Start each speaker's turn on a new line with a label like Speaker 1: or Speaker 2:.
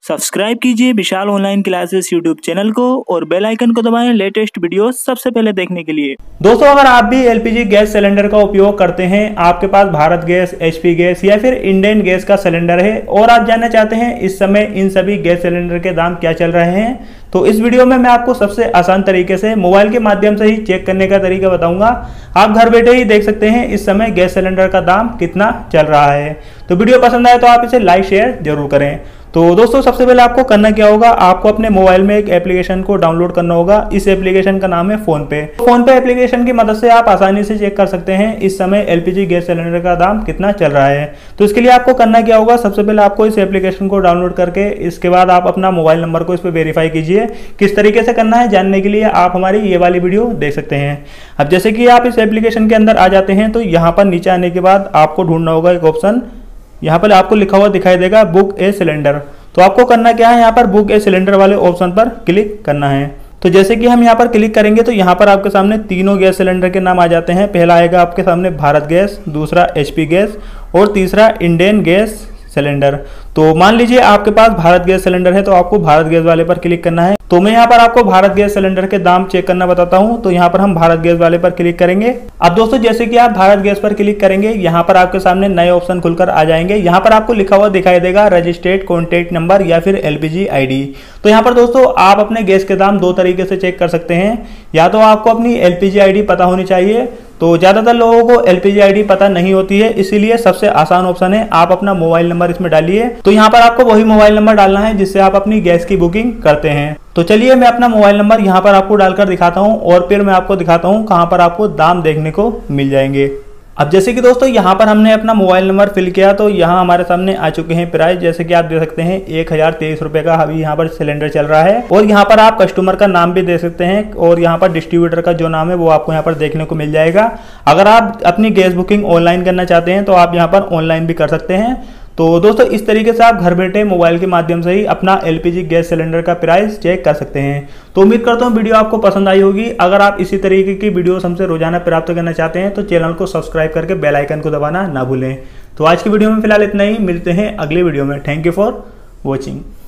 Speaker 1: Subscribe कीजिए Vishal online classes YouTube channel को और बेल आइकन को दबाएं लेटेस्ट वीडियो सबसे पहले देखने के लिए।
Speaker 2: दोस्तों, अगर आप भी एलपीजी गैस सिलेंडर का उपयोग करते हैं, आपके पास भारत गैस, एचपी गैस या फिर इंडियन गैस का सिलेंडर है और आप जानना चाहते हैं इस समय इन सभी गैस सिलेंडर के दाम क्या चल रहे हैं, तो इस वीडियो में मैं आपको सबसे आसान तरीके से मोबाइल के माध्यम से ही चेक करने का तरीका बताऊंगा। आप घर बैठे ही देख सकते हैं इस समय गैस सिलेंडर का दाम कितना चल रहा है। तो वीडियो पसंद आए तो आप इसे लाइक शेयर जरूर करें। तो दोस्तों, सबसे पहले आपको करना क्या होगा, आपको अपने मोबाइल में एक एप्लीकेशन को डाउनलोड करना होगा। इस एप्लीकेशन का नाम है फोनपे। फोनपे एप्लीकेशन की मदद से आप आसानी से चेक कर सकते हैं इस समय एलपीजी गैस सिलेंडर का दाम कितना चल रहा है। तो इसके लिए आपको करना क्या होगा, सबसे पहले आपको इस एप्लीकेशन को डाउनलोड करके इसके बाद आप अपना मोबाइल नंबर को इस पर वेरीफाई कीजिए। किस तरीके से करना है जानने के लिए आप हमारी ये वाली वीडियो देख सकते हैं। अब जैसे कि आप इस एप्लीकेशन के अंदर आ जाते हैं तो यहाँ पर नीचे आने के बाद आपको ढूंढना होगा एक ऑप्शन, यहाँ पर आपको लिखा हुआ दिखाई देगा बुक ए सिलेंडर। तो आपको करना क्या है, यहाँ पर बुक ए सिलेंडर वाले ऑप्शन पर क्लिक करना है। तो जैसे कि हम यहाँ पर क्लिक करेंगे तो यहाँ पर आपके सामने तीनों गैस सिलेंडर के नाम आ जाते हैं। पहला आएगा आपके सामने भारत गैस, दूसरा एचपी गैस और तीसरा इंडियन गैस सिलेंडर। तो मान लीजिए आपके पास भारत गैस सिलेंडर है तो आपको भारत गैस वाले पर क्लिक करना है। तो मैं यहाँ पर आपको भारत गैस सिलेंडर के दाम चेक करना बताता हूँ। तो यहाँ पर हम भारत गैस वाले पर क्लिक करेंगे। अब दोस्तों, जैसे कि आप भारत गैस पर क्लिक करेंगे यहाँ पर आपके सामने नए ऑप्शन खुलकर आ जाएंगे। यहाँ पर आपको लिखा हुआ दिखाई देगा रजिस्टर्ड कॉन्टैक्ट नंबर या फिर एलपीजी आईडी। तो यहाँ पर दोस्तों आप अपने गैस के दाम दो तरीके से चेक कर सकते हैं। या तो आपको अपनी एलपीजी आईडी पता होनी चाहिए, तो ज्यादातर लोगों को एलपीजी आईडी पता नहीं होती है, इसीलिए सबसे आसान ऑप्शन है आप अपना मोबाइल नंबर इसमें डालिए। तो यहाँ पर आपको वही मोबाइल नंबर डालना है जिससे आप अपनी गैस की बुकिंग करते हैं। तो चलिए मैं अपना मोबाइल नंबर यहाँ पर आपको डालकर दिखाता हूँ और फिर मैं आपको दिखाता हूँ कहाँ पर आपको दाम देखने को मिल जाएंगे। अब जैसे कि दोस्तों यहाँ पर हमने अपना मोबाइल नंबर फिल किया तो यहाँ हमारे सामने आ चुके हैं प्राइस। जैसे कि आप देख सकते हैं 1023 रुपए का अभी यहाँ पर सिलेंडर चल रहा है। और यहाँ पर आप कस्टमर का नाम भी दे सकते हैं और यहाँ पर डिस्ट्रीब्यूटर का जो नाम है वो आपको यहाँ पर देखने को मिल जाएगा। अगर आप अपनी गैस बुकिंग ऑनलाइन करना चाहते हैं तो आप यहाँ पर ऑनलाइन भी कर सकते हैं। तो दोस्तों, इस तरीके से आप घर बैठे मोबाइल के माध्यम से ही अपना एलपीजी गैस सिलेंडर का प्राइस चेक कर सकते हैं। तो उम्मीद करता हूँ वीडियो आपको पसंद आई होगी। अगर आप इसी तरीके की वीडियो हमसे रोजाना प्राप्त करना चाहते हैं तो चैनल को सब्सक्राइब करके बेल आइकन को दबाना ना भूलें। तो आज की वीडियो में फिलहाल इतना ही, मिलते हैं अगले वीडियो में। Thank you for watching.